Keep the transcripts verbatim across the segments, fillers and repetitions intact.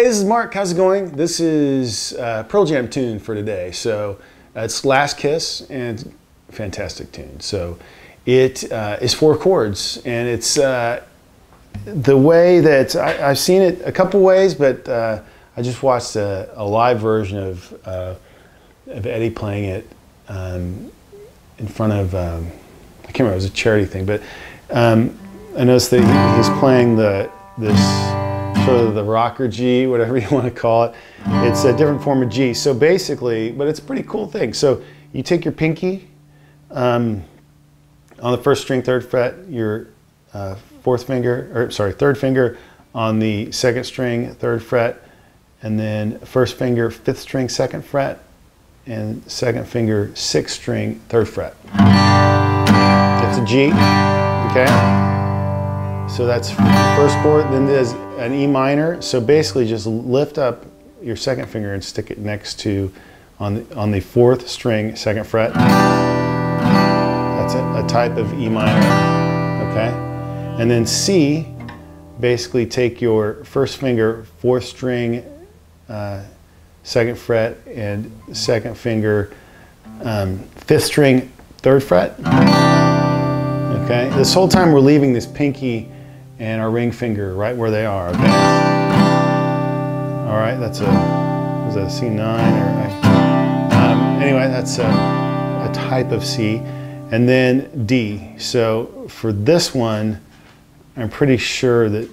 this is Mark. How's it going? This is uh, Pearl Jam tune for today. So uh, it's Last Kiss, and it's a fantastic tune. So it uh, is four chords, and it's uh, the way that I, I've seen it a couple ways, but uh, I just watched a, a live version of, uh, of Eddie playing it um, in front of, um, I can't remember, it was a charity thing, but um, I noticed that he, he's playing the this sort of the rocker G, whatever you want to call it. It's a different form of G. So basically, but it's a pretty cool thing. So you take your pinky um, on the first string, third fret, your uh, fourth finger, or sorry, third finger on the second string, third fret, and then first finger, fifth string, second fret, and second finger, sixth string, third fret. It's a G, okay? So that's the first chord. Then there's an E minor. So basically just lift up your second finger and stick it next to, on the, on the fourth string, second fret. That's a, a type of E minor, okay? And then C, basically take your first finger, fourth string, uh, second fret, and second finger, um, fifth string, third fret. Okay, this whole time we're leaving this pinky and our ring finger right where they are, okay? All right, that's a, is that a C nine or, um, anyway, that's a, a type of C. And then D. So for this one, I'm pretty sure that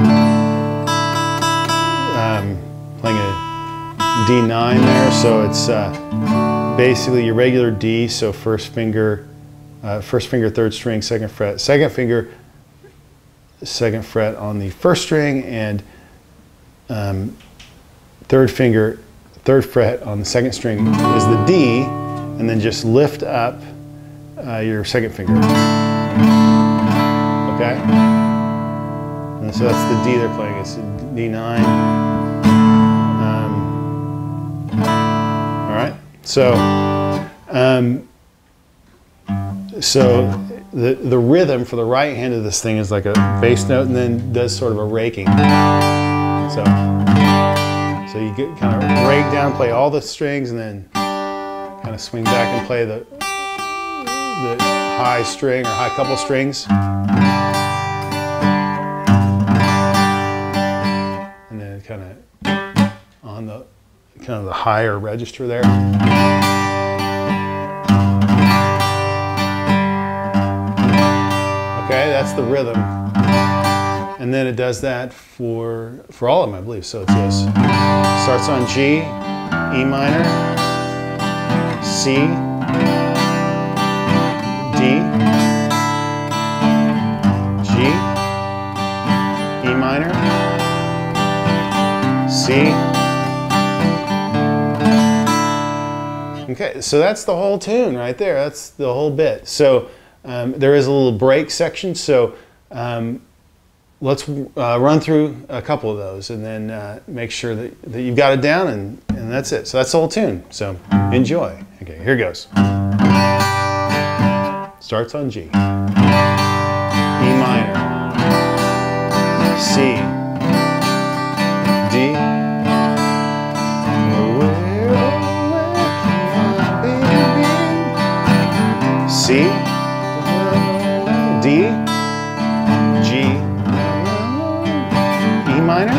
um, playing a D nine there, so it's uh, basically your regular D, so first finger, uh, first finger, third string, second fret, second finger, second fret on the first string, and um, third finger, third fret on the second string is the D, and then just lift up uh, your second finger. Okay? And so that's the D they're playing, it's a D nine. Um, all right, so, um, so the, the rhythm for the right hand of this thing is like a bass note and then does sort of a raking. So, so you get kind of rake down, play all the strings, and then kind of swing back and play the, the high string or high couple strings. And then kind of on the kind of the higher register there. Okay, that's the rhythm. And then it does that for for all of them, I believe. So it goes, starts on G, E minor, C, D, G, E minor, C. Okay, so that's the whole tune right there. That's the whole bit. So um, there is a little break section. So um, let's uh, run through a couple of those and then uh, make sure that, that you've got it down, and, and that's it. So that's the whole tune. So enjoy. Okay, here goes. Starts on G, E minor, C, D, C, D, G, E minor,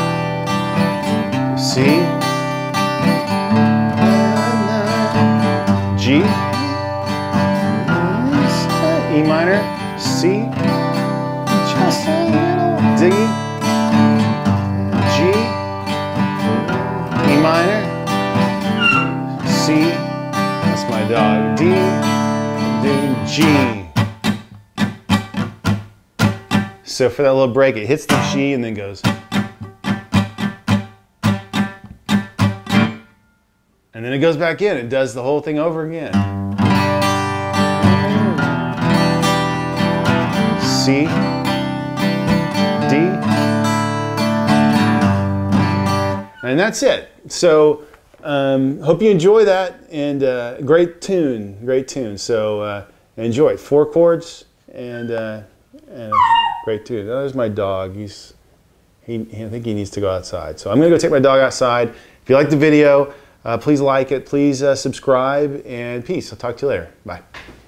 C, G, E minor, C, just a little, D, G, E minor, C, that's my dog, D, then G. So for that little break, it hits the G and then goes. And then it goes back in. It does the whole thing over again. C, D, and that's it. So um, hope you enjoy that, and uh, great tune, great tune. So uh, enjoy it. Four chords and, uh, and a great tune. Oh, there's my dog. He's He, I think he needs to go outside. So I'm going to go take my dog outside. If you like the video, uh, please like it. Please uh, subscribe, and peace. I'll talk to you later. Bye.